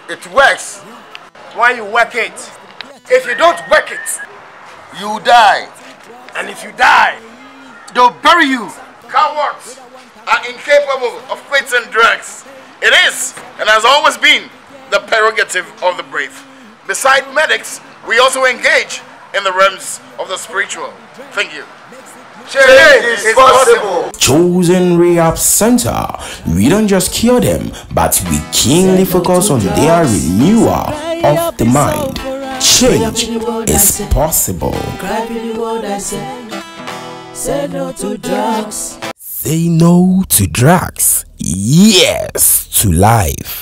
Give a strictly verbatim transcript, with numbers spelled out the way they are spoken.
It works. Why you work it? If you don't work it, you die. And if you die, they'll bury you. Cowards are incapable of quitting drugs. It is, and has always been, the prerogative of the brave. Besides medics, we also engage in the realms of the spiritual. Thank you. Change is possible. Chosen Rehab Center. We don't just cure them, but we keenly focus on their renewal of the mind. Change is possible. Say no to drugs. Say no to drugs. Yes to life.